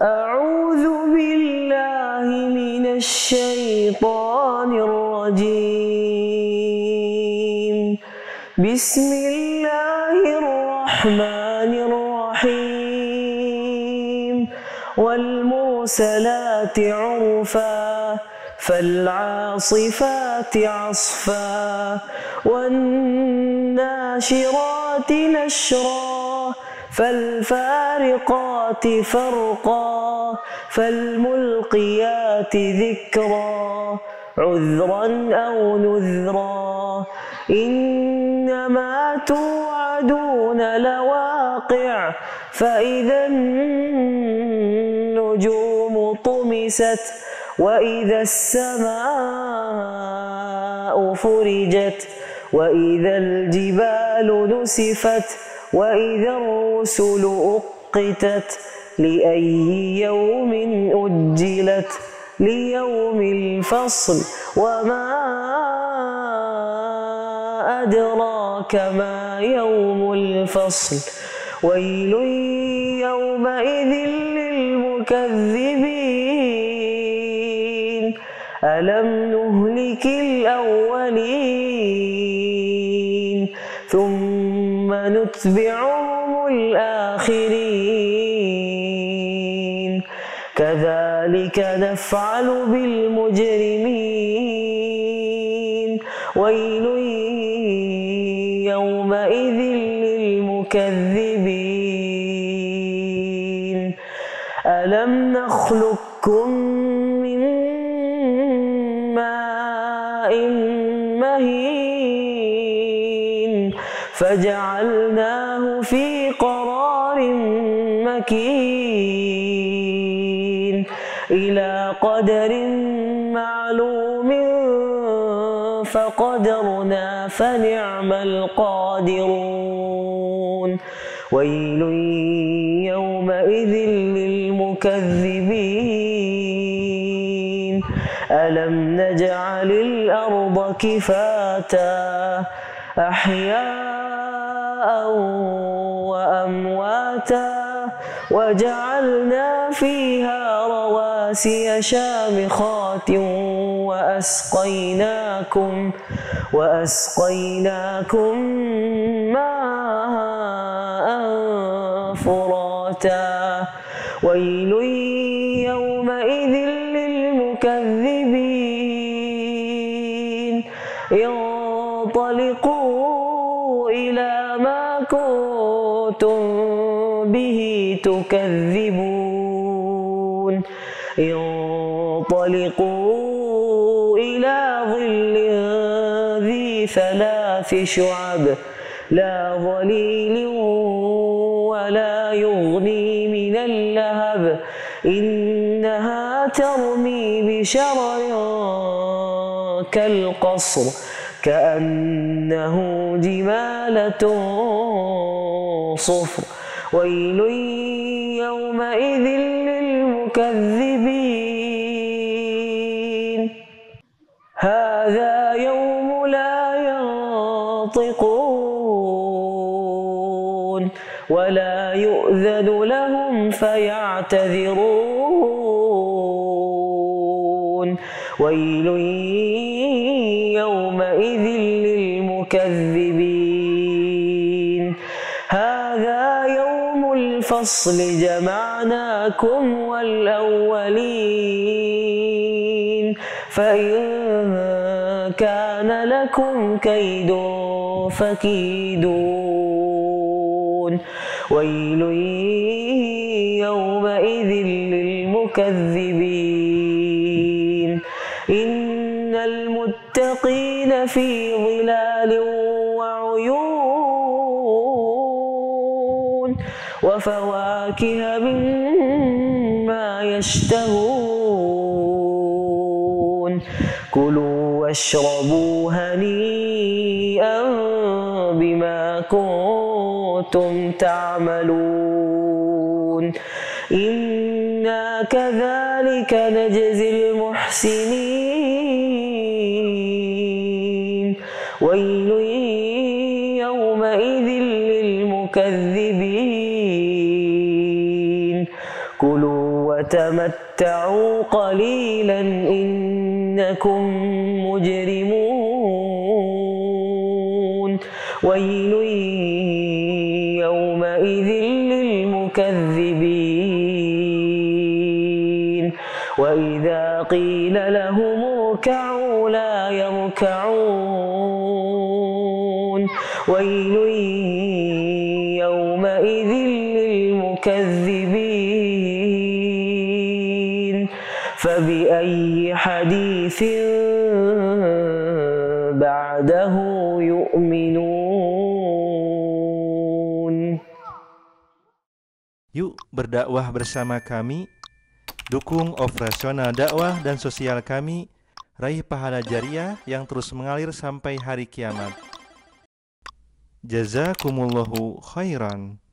أعوذ بالله من الشيطان الرجيم. بسم الله الرحمن الرحيم. والمرسلات عرفا فالعاصفات عصفا والناشرات نشرا فالفارقات فرقا فالملقيات ذكرا عذرا أو نذرا إنما توعدون لواقع فإذا النجوم طمست وإذا السماء فرجت وإذا الجبال نسفت وإذا الرسل أقتت لأي يوم أجلت ليوم الفصل وما أدراك ما يوم الفصل ويل يومئذ للمكذبين ألم نهلك الأولين ثم نتبعهم الآخرين كذلك نفعل بالمجرمين ويل يومئذ للمكذبين ألم نخلقكم من ماء مهين فجعلناه في قرار مكين إلى قدر معلوم فقدرنا فنعم القادرون ويل يومئذ للمكذبين ألم نجعل الأرض كفاتا أحياء وأمواتا وجعلنا فيها رواسي شامخات وأسقيناكم ماء فراتا ويل يومئذ للمكذبين انطلقوا إلى ما كنتم به تكذبون انطلقوا إلى ظل ذي 3 شعب لا ظليل ولا يغني من اللهب إنها ترمي بشرر كالقصر كأنه جمالة صفر ويل يومئذ للمكذبين هذا يوم لا ينطقون ولا يؤذن لهم فيعتذرون ويل يومئذ للمكذبين هذا يوم الفصل جمعناكم والأولين فإن كان لكم كيد فكيدون ويل يومئذ للمكذبين إن المتقين في ظلال وعيون وفواكه مما يشتهون كلوا واشربوا هنيئا بما كنتم تعملون إنا كذلك نجزي المحسنين ويل يومئذ للمكذبين كلوا وتمتعوا قليلا إنكم مجرمون ويل يومئذ للمكذبين وإذا قيل لهم اركعوا لا يركعون ويل يومئذ للمكذبين فبأي حديث بعده يؤمنون. Yuk berdakwah bersama kami, dukung operasional dakwah dan sosial kami, raih pahala jariah yang terus mengalir sampai hari kiamat. Jazakumullahu khairan.